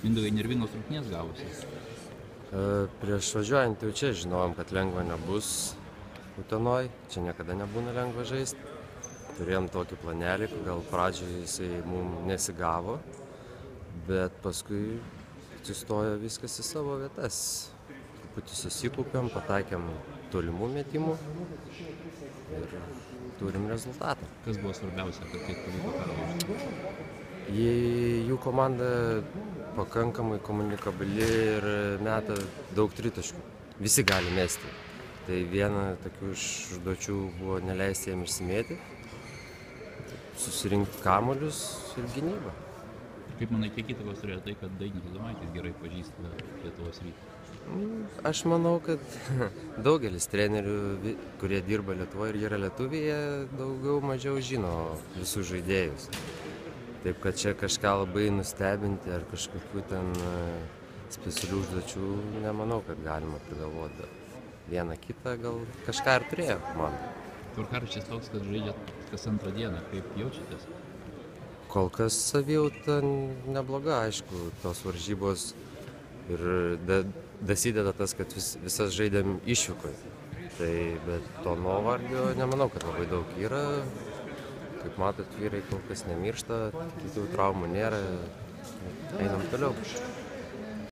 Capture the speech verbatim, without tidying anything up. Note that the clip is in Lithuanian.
Mindaugai, nervingos rungtynės gavosi. Prieš važiuojant jau čia žinojom, kad lengva nebus Utenoj, čia niekada nebūna lengva žaisti. Turėjom tokį planelį, gal pradžioje jisai mums nesigavo, bet paskui atsistojo viskas į savo vietas. Truputį susikūpėm, pataikėm tolimų metimų ir turim rezultatą. Kas buvo svarbiausia, kad taip pavyko perlaužti? Jų komanda pakankamai komunikabili ir meta daug tritaškių. Visi gali mesti. Tai viena tokių iš užduočių buvo neleisti jiem išsimėti, susirinkti kamuolius ir gynybą. Kaip manai, kiek įtakos turėjo tai, kad Dainius Adomaitis gerai pažįsta Lietuvos Rytą? Aš manau, kad daugelis trenerių, kurie dirba Lietuvoje ir yra lietuviai, jie daugiau mažiau žino visus žaidėjus. Taip, kad čia kažką labai nustebinti ar kažkokių ten specialių užduočių, nemanau, kad galima prigalvoti. Vieną kitą gal kažką ir turėjo komanda. Tvarkaraštis toks, kad žaidžiat kas antrą dieną. Kaip jaučiatės? Kol kas savijauta nebloga, aišku, tos varžybos ir da, dasideda tas, kad vis, visas žaidėm išvykoje. Tai, bet to nuovargio nemanau, kad labai daug yra. Kaip matot, vyrai kol kas nemiršta, kitų traumų nėra, einam toliau.